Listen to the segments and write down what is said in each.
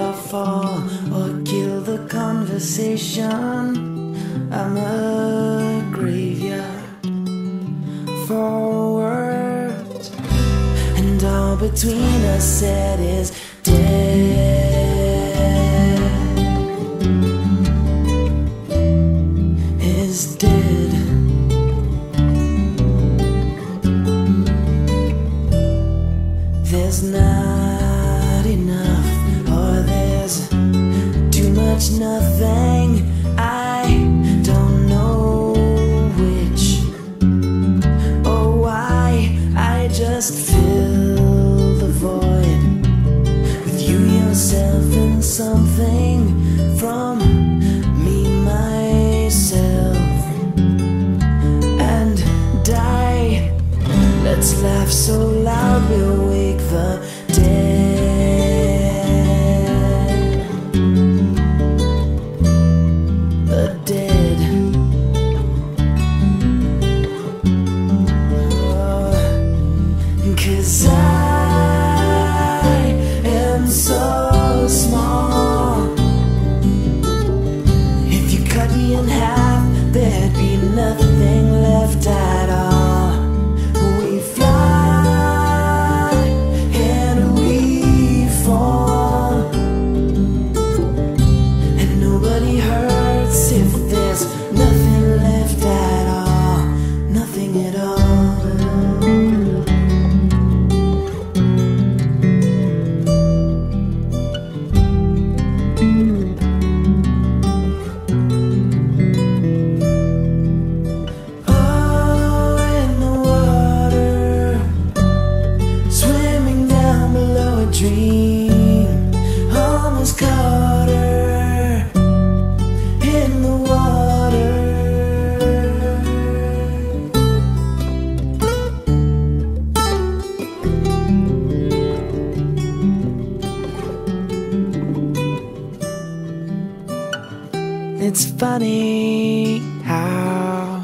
or fall or kill the conversation. I'm a graveyard for words, and all between us it is dead, is dead. There's not enough, or there's too much nothing. I don't know which or why. I just fill the void with you, yourself, and something from me, myself, and die. Let's laugh so loud we'll wake the dead, the dead. Oh, 'cause I am so small. If you cut me in half, there'd be nothing left at all. Nothing left at all, nothing at all. Oh, in the water, swimming down below a dream, almost caught her in the water. It's funny how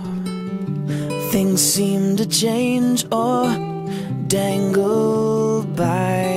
things seem to change or dangle by